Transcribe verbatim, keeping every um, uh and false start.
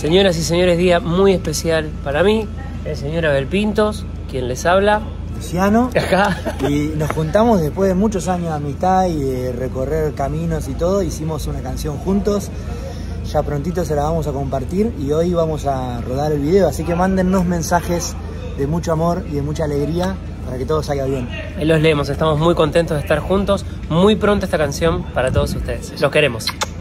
Señoras y señores, día muy especial para mí. El señor Abel Pintos, quien les habla. Luciano. Acá. Y nos juntamos después de muchos años de amistad y de recorrer caminos y todo. Hicimos una canción juntos. Ya prontito se la vamos a compartir y hoy vamos a rodar el video. Así que mándennos mensajes de mucho amor y de mucha alegría para que todo salga bien. Ahí los leemos, estamos muy contentos de estar juntos. Muy pronto esta canción para todos ustedes. Los queremos.